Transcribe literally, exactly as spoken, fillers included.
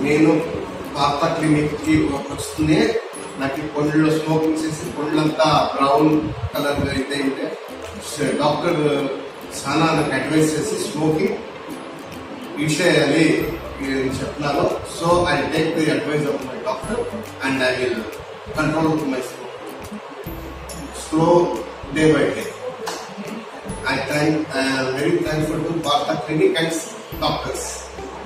నేను పాత క్లినిక్ కి వస్తూనే నాకు పళ్ళు స్మోకింగ్ చేసి పళ్ళంతా బ్రౌన్ కలర్ అయితే ఉంటే డాక్టర్ చాలా నాకు అడ్వైస్ చేసి స్మోకింగ్ విషయాలి చెప్తున్నారు. So I take the advice of my doctor and I will control my slow day by day. I thank, I am very thankful to Partha Clinic and doctors.